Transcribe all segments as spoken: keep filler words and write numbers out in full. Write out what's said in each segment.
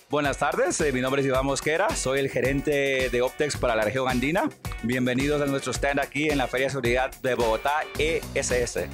Buenas tardes, eh, mi nombre es Iván Mosquera, soy el gerente de Optex para la región andina. Bienvenidos a nuestro stand aquí en la Feria de Seguridad de Bogotá E S S.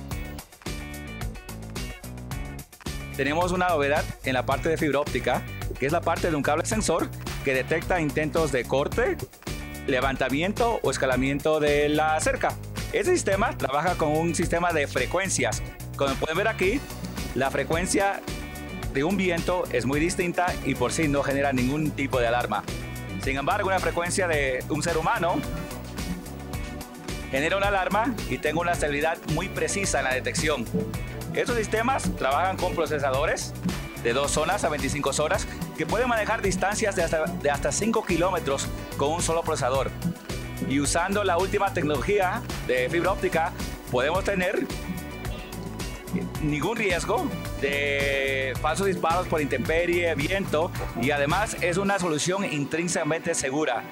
Tenemos una novedad en la parte de fibra óptica, que es la parte de un cable sensor que detecta intentos de corte, levantamiento o escalamiento de la cerca. Este sistema trabaja con un sistema de frecuencias. Como pueden ver aquí, la frecuencia de un viento es muy distinta y por sí no genera ningún tipo de alarma. Sin embargo, una frecuencia de un ser humano genera una alarma y tengo una estabilidad muy precisa en la detección. Estos sistemas trabajan con procesadores de dos zonas a veinticinco horas que pueden manejar distancias de hasta, de hasta cinco kilómetros con un solo procesador. Y usando la última tecnología de fibra óptica podemos tener ningún riesgo de falsos disparos por intemperie, viento, y además es una solución intrínsecamente segura.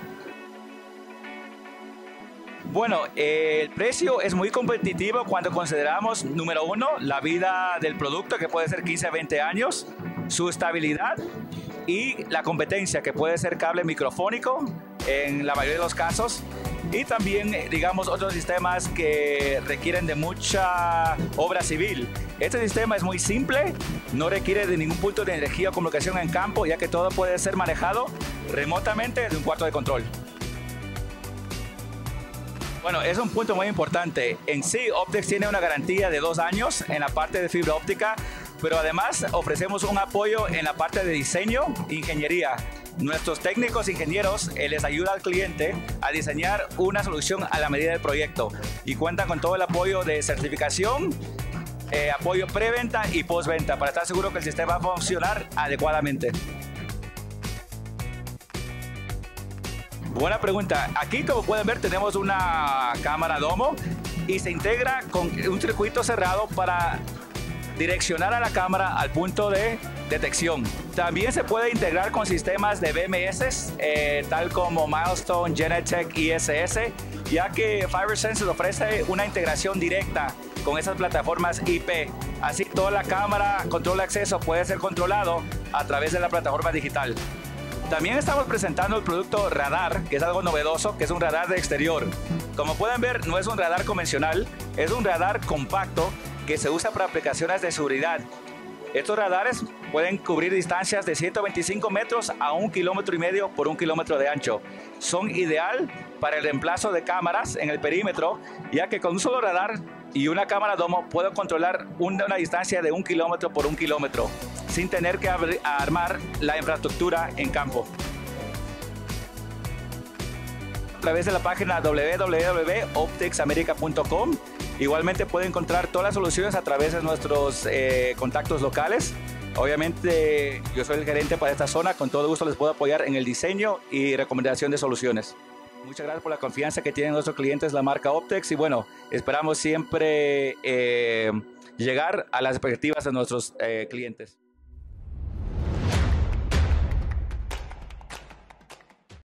Bueno, eh, el precio es muy competitivo cuando consideramos, número uno, la vida del producto, que puede ser quince a veinte años, su estabilidad y la competencia, que puede ser cable microfónico en la mayoría de los casos, y también, digamos, otros sistemas que requieren de mucha obra civil. Este sistema es muy simple, no requiere de ningún punto de energía o comunicación en campo, ya que todo puede ser manejado remotamente desde un cuarto de control. Bueno, es un punto muy importante. En sí, Optex tiene una garantía de dos años en la parte de fibra óptica, pero además ofrecemos un apoyo en la parte de diseño e ingeniería. Nuestros técnicos ingenieros eh, les ayudan al cliente a diseñar una solución a la medida del proyecto y cuentan con todo el apoyo de certificación, eh, apoyo preventa y postventa para estar seguro que el sistema va a funcionar adecuadamente. Buena pregunta. Aquí, como pueden ver, tenemos una cámara domo y se integra con un circuito cerrado para direccionar a la cámara al punto de detección. También se puede integrar con sistemas de B M S, eh, tal como Milestone, Genetec y I S S, ya que FiberSense ofrece una integración directa con esas plataformas I P. Así, toda la cámara, control de acceso puede ser controlado a través de la plataforma digital. También estamos presentando el producto radar, que es algo novedoso, que es un radar de exterior. Como pueden ver, no es un radar convencional, es un radar compacto que se usa para aplicaciones de seguridad. Estos radares pueden cubrir distancias de ciento veinticinco metros a un kilómetro y medio por un kilómetro de ancho. Son ideal para el reemplazo de cámaras en el perímetro, ya que con un solo radar y una cámara domo puedo controlar una, una distancia de un kilómetro por un kilómetro, sin tener que armar la infraestructura en campo. A través de la página w w w punto optex america punto com. Igualmente puede encontrar todas las soluciones a través de nuestros eh, contactos locales. Obviamente yo soy el gerente para esta zona, con todo gusto les puedo apoyar en el diseño y recomendación de soluciones. Muchas gracias por la confianza que tienen nuestros clientes, la marca Optex, y bueno, esperamos siempre eh, llegar a las expectativas de nuestros eh, clientes.